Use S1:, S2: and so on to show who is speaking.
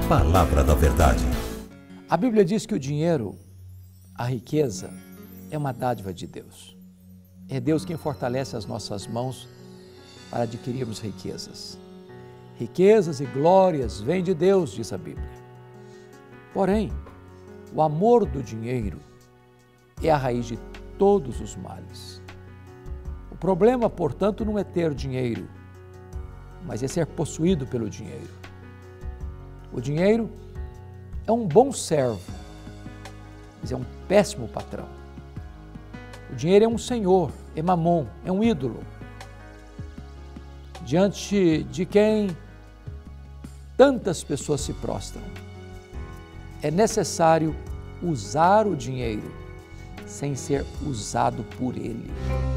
S1: Palavra da Verdade.
S2: A Bíblia diz que o dinheiro, a riqueza, é uma dádiva de Deus. É Deus quem fortalece as nossas mãos para adquirirmos riquezas. Riquezas e glórias vêm de Deus, diz a Bíblia. Porém, o amor do dinheiro é a raiz de todos os males. O problema, portanto, não é ter dinheiro, mas é ser possuído pelo dinheiro. O dinheiro é um bom servo, mas é um péssimo patrão. O dinheiro é um senhor, é mamon, é um ídolo, diante de quem tantas pessoas se prostram. É necessário usar o dinheiro sem ser usado por ele.